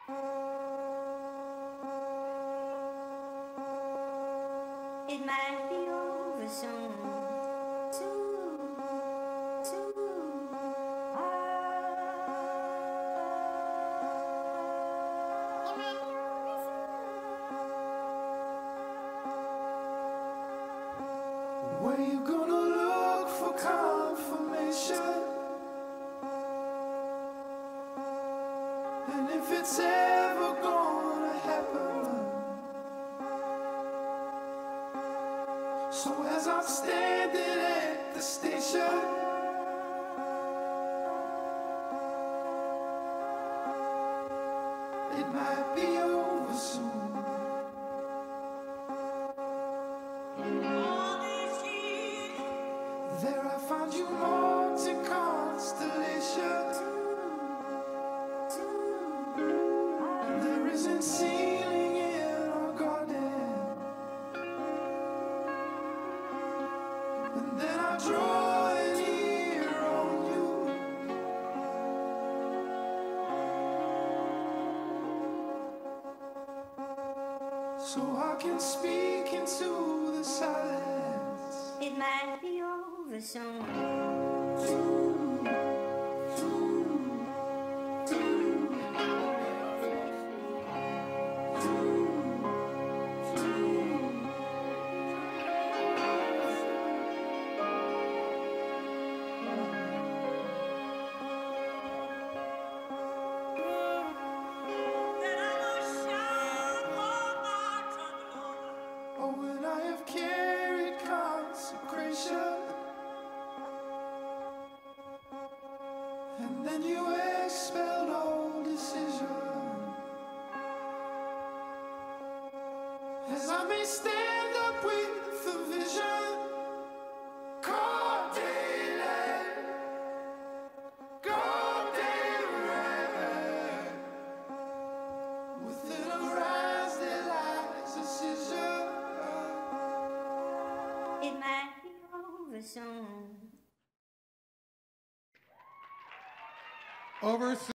It might be over soon. Where you gonna look for confirmation? And if it's ever gonna happen. So as I'm standing at the station, it might be over soon. There I found you marked in constellations, and there isn't ceiling in our garden. And then I draw an ear on you, so I can speak into the silence. It might be over soon. Oh, when I have carried consecration, and then you expelled all decision. As I may stand up with the vision, God daylight, God daylight. Within our eyes there lies a scissor. It might be over soon. Over